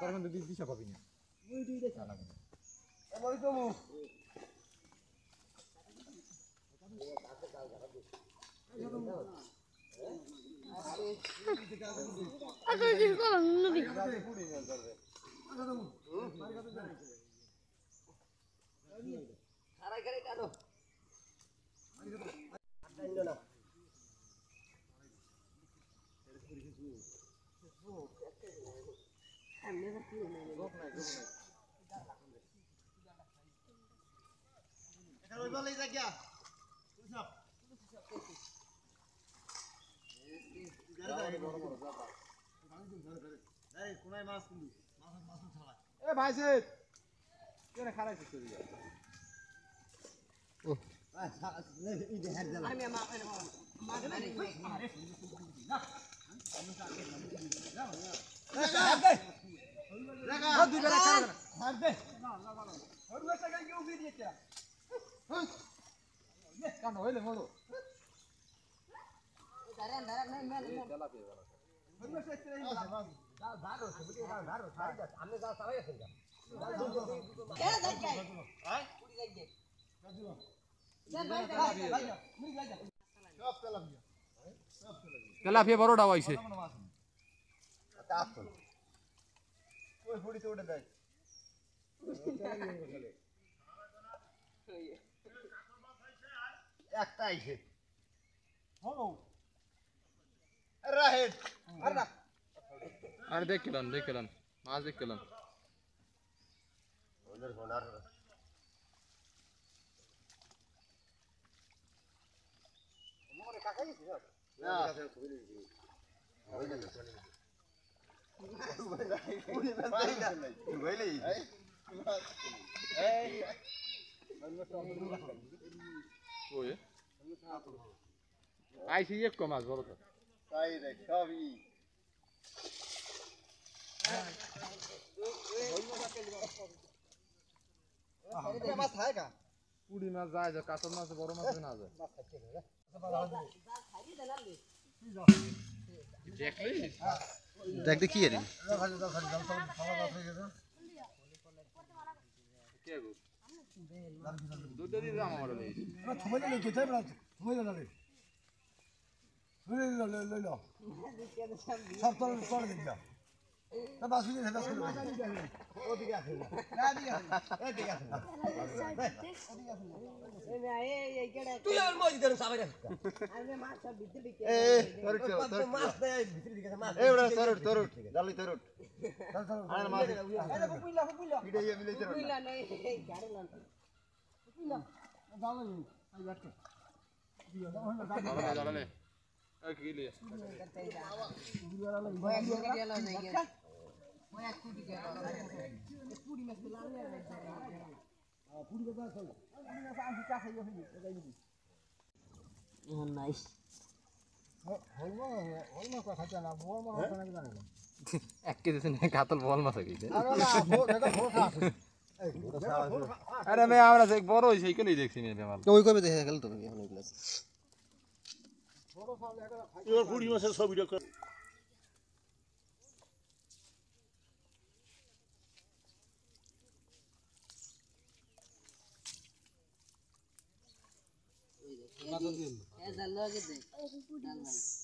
তোর কিন্তু দিশা পাবি না ওই দুই দেখা লাগবে আমার তো আচ্ছা কি করলাম নদী সারাই করে টানো না এখানে ওই বলেই যা গিয়া এ ভাই সেট কেন খারাইছিস তুই কেন হইলে বলো তেলাপিয়া বড়টা হইছে ওই ফুড়িতে উঠে দেয় একটা আইছে হলো রাহেট আরে দেখলাম মাছ দেখলাম ওদের হোনার মোরে কাকা দিছি না কাকা খুবই দিছি আইসি এক মাছ বড় তো তাই দেখ সবই মাছ খায় কা পুড়ি মাছ যায় যে কাতল মাছ বড় মাছ না যায় দেখতে কি এর দুধ দিয়ে দাম আমার নেই থমে না কেটে বলা থমে না রে লই ল সব তোর তোর দিন না তা বাসু দিয়ে হেদাস করে ওদিকে আছে না এদিকে আছে এদিকে আছে তুই আর মজি দেন সাবারে আরে মাছ সব ভিতরে দিকে তোর মাছ দেয় ভিতরে দিকে মাছ এই ওরা তোর জালি তোর আরে মাছ আরে কুইলা ভিডিও মিলে তোর কুইলা নাই গাড়ি লান কুইলা দাও নি আই বাট দাঁড়ালে এক গিলি এক কেজি কাতল বল মাছ আরে মেয়ে আমরা বড় হয়েছে এইখানেই দেখছি ওই কবে দেখে গেল তো এবার পুরি মাছের ছবিটা এ জাল লাগে দে